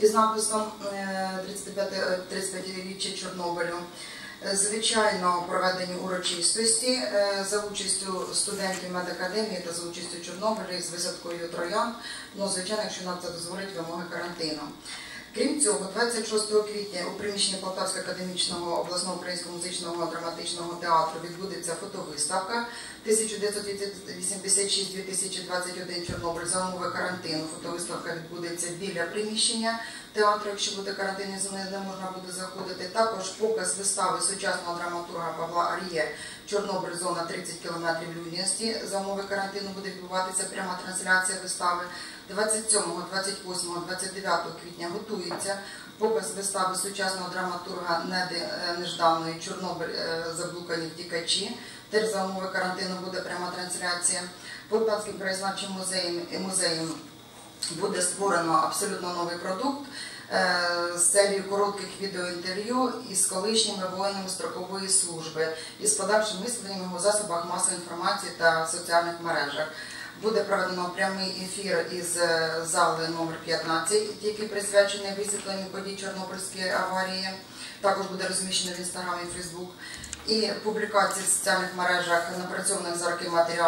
із написом 35-річчя Чорнобилю. Звичайно, проведені урочистості за участю студентів медакадемії та за участю Чорнобиля з висадкою троянд, звичайно, якщо нам це дозволить вимоги карантину. Крім цього, 26 квітня у приміщенні Полтавського академічного обласного українського музичного драматичного театру відбудеться фотовиставка 1986-2021 Чорнобиль за умови карантину. Фотовиставка відбудеться біля приміщення театру, якщо буде карантин, не можна буде заходити. Також показ вистави сучасного драматурга Павла Ар'є «Чорнобиль. Зона 30 км людяності». За умови карантину буде відбуватися пряма трансляція вистави. 27, 28, 29 квітня готується показ вистави сучасного драматурга Неди Нежданової «Чорнобиль. Заблукані втікачі». Теж за умови карантину буде пряма трансляція. Полтавським краєзнавчим музеєм буде створено абсолютно новий продукт з серією коротких відеоінтерв'ю із колишніми воїнами строкової служби і з подальшим висвітленням у засобах масової інформації та соціальних мережах. Буде проведено прямий ефір із зали номер 15, який присвячений висвітленню подій Чорнобильської аварії. Також буде розміщено в Інстаграм і Фейсбук. І публікації в соціальних мережах напрацьованих за роки матеріалів